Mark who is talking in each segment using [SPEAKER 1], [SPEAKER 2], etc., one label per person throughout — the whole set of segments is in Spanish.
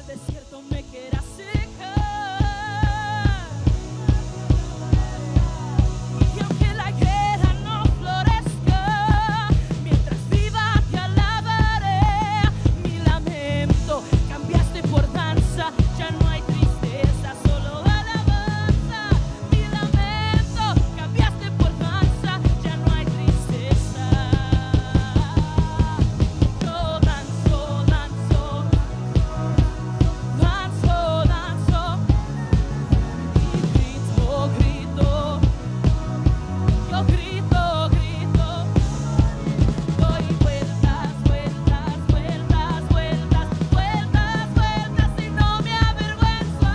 [SPEAKER 1] desierto me quiera secar. Y aunque la higuera no florezca, mientras viva te alabaré. Mi lamento cambiaste por danza, ya no hay tristeza, solo alabanza. Mi lamento cambiaste por danza, ya no hay tristeza. Yo danzo, danzo, danzo, danzo, y grito, grito, yo grito, grito, doy vueltas, vueltas, vueltas, vueltas, vueltas, vueltas, y no me avergüenzo.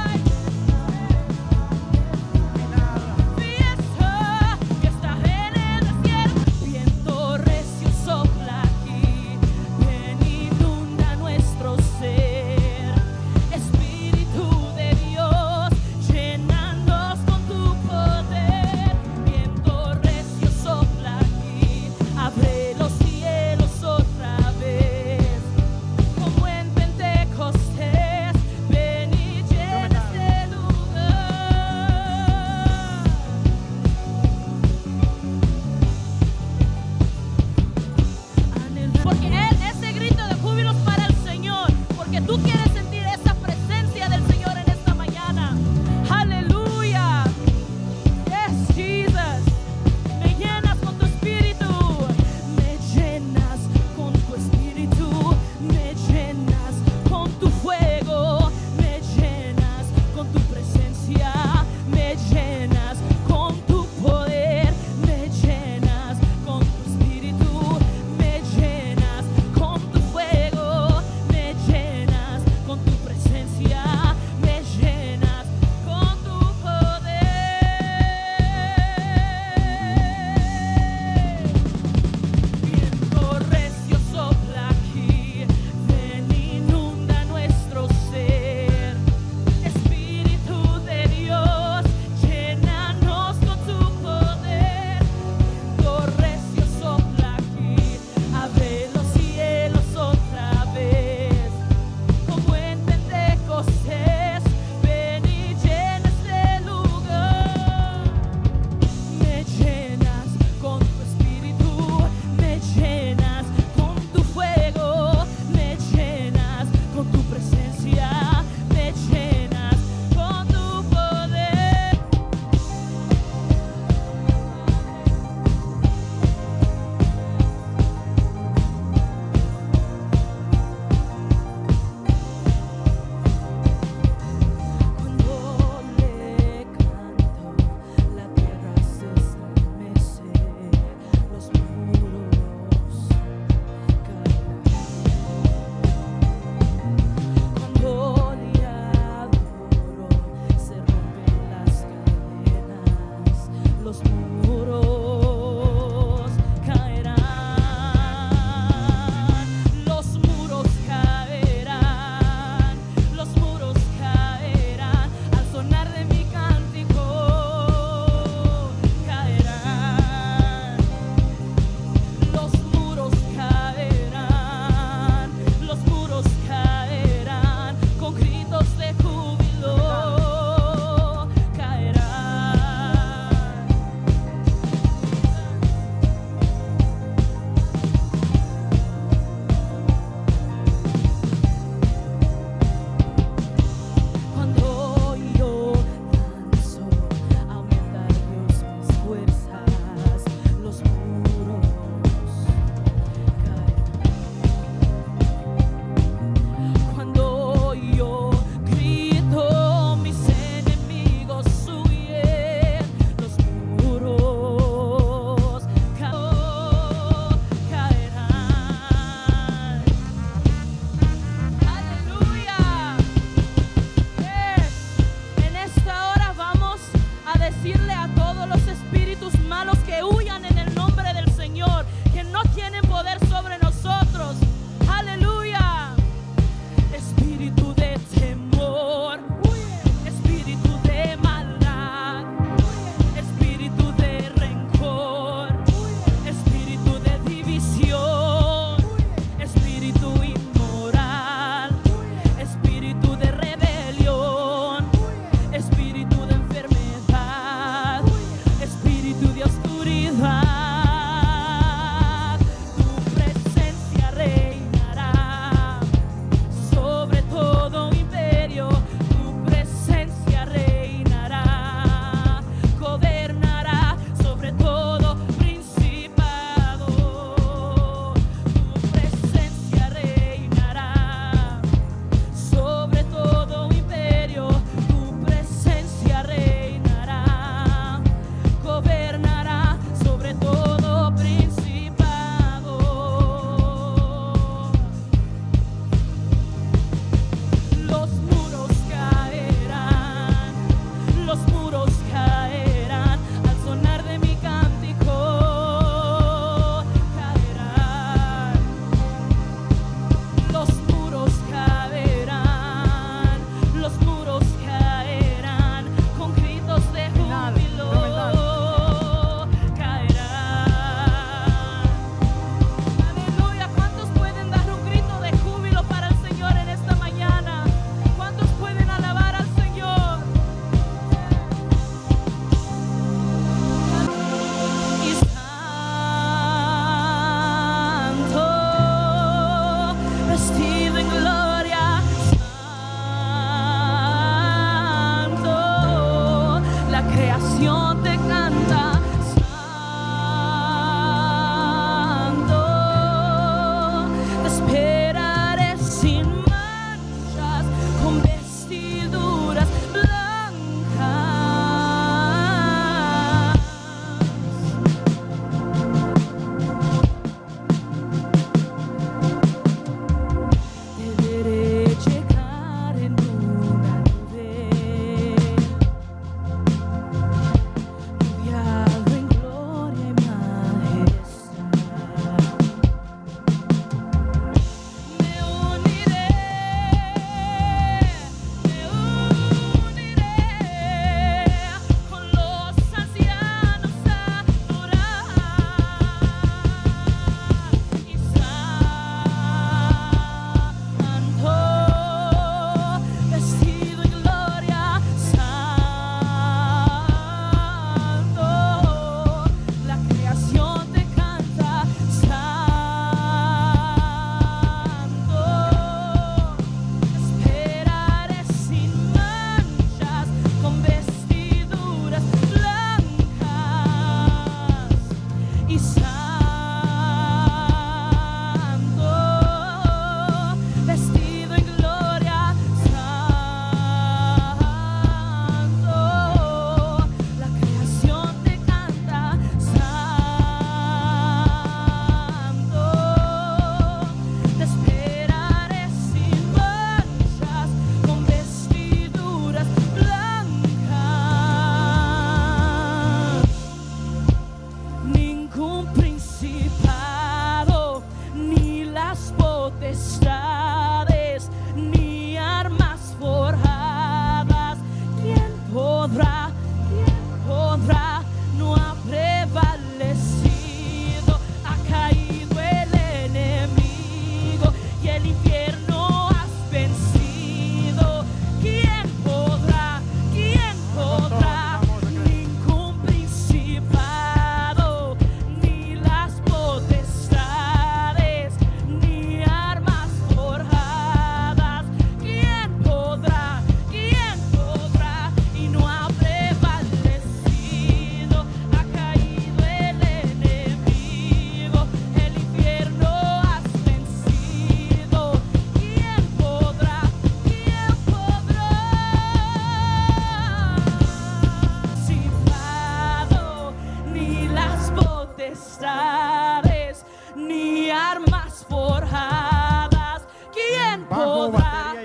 [SPEAKER 1] Fiesta que está en el desierto, viento recio sopla aquí, ven inunda nuestro ser. Espíritu de Dios, llénanos con tu poder. Viento recio sopla aquí, abre los cielos otra vez. Como en Pentecostés, ven y llena este lugar. Porque ese grito de júbilo es para el Señor, porque tú quieres sentir esa presencia del Señor en esta mañana. Aleluya. Yes, Jesus. Me llenas con tu espíritu, me llenas con tu espíritu, me llenas con tu fuego, me llenas con tu presencia, me llenas con tu poder, me llenas con tu espíritu, me llenas con tu fuego, me llenas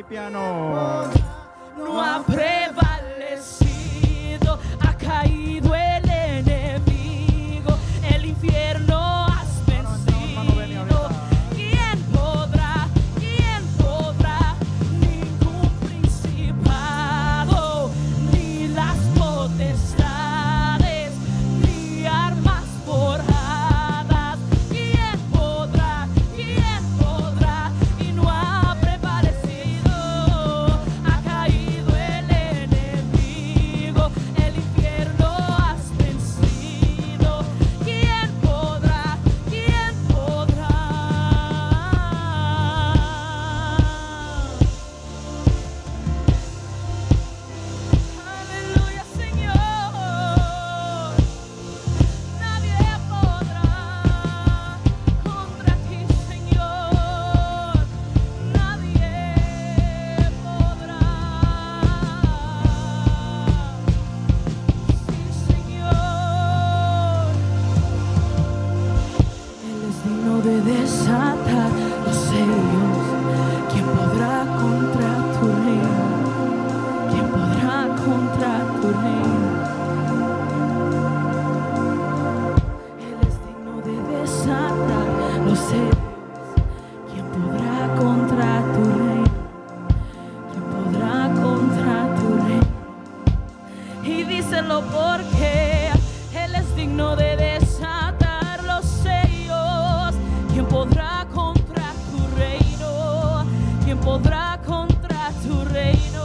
[SPEAKER 2] piano.
[SPEAKER 1] No ha prevalecido, ha caído el enemigo, el infierno has vencido. ¿Quién podrá? ¿Quién podrá? Ningún principado, ni las potestades, ni armas forjadas. ¿Quién podrá? ¿Quién podrá? Y no ha prevalecido, ha caído el enemigo, el infierno has vencido. ¿Quién podrá? ¿Quién podrá? Aleluya, Señor. Nadie podrá contra ti, Señor. Nadie podrá. Sí, Señor. Él es digno de desatar los sellos. ¿Quién podrá contra tu reino? ¿Quién podrá contra tu reino? Él es digno de desatar los sellos. ¿Quién podrá contra tu reino? ¿Quién podrá contra tu reino? Y díselo porque Él es digno de desatar los sellos. ¿Quién podrá contra tu reino? ¿Quién podrá contra tu reino?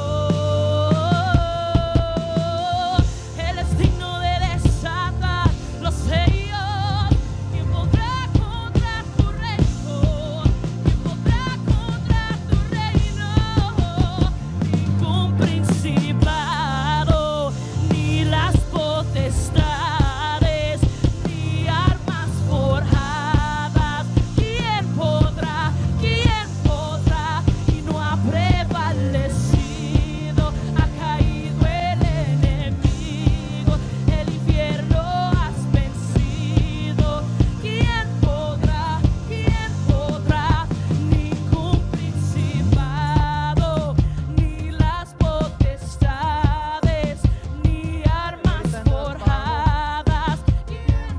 [SPEAKER 1] Él es digno de desatar los sellos. ¿Quién podrá contra tu reino? ¿Quién podrá contra tu reino? Ningún principado, ni las potestades, ni armas forjadas. ¿Quién podrá? ¿Quién podrá? Y no ha prevalecido, ha caído el enemigo, el infierno has vencido. ¿Quién podrá? ¿Quién podrá? Ningún principado, ni las potestades, ni armas forjadas. ¿Quién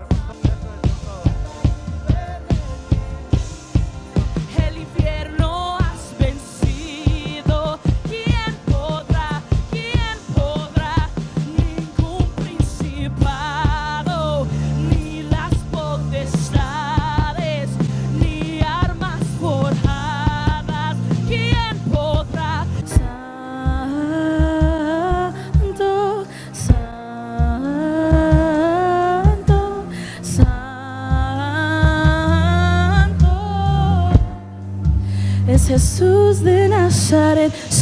[SPEAKER 1] El infierno has vencido. ¿Quién podrá? ¿Quién podrá? Ningún principado, ni las potestades, ni armas forjadas. ¿Quién podrá? Santo, santo, santo. Es Jesús de Nazaret,